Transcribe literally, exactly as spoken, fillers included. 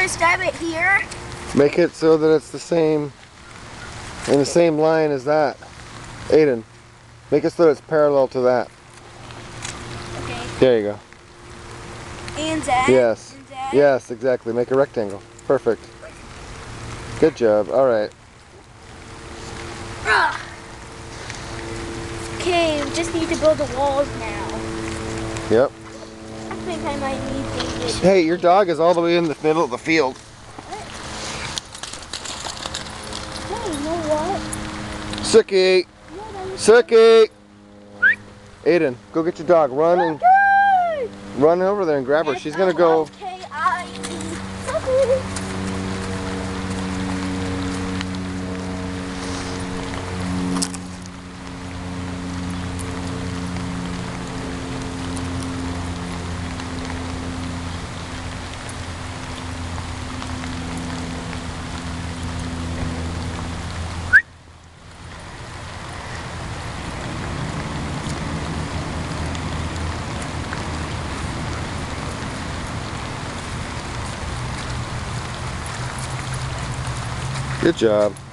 gonna stab it here. Make it so that it's the same, in the same line as that. Aiden, make it so that it's parallel to that. Okay. There you go. And that. Yes. And that. Yes, exactly. Make a rectangle. Perfect. Good job. All right. Ugh. Okay, we just need to build the walls now. Yep. I think I might need David. Hey, your dog is all the way in the middle of the field. Hey, you know what? Sookie! No, Sookie! Aiden, go get your dog. Run and run over there and grab her. She's gonna go. K I E. Good job.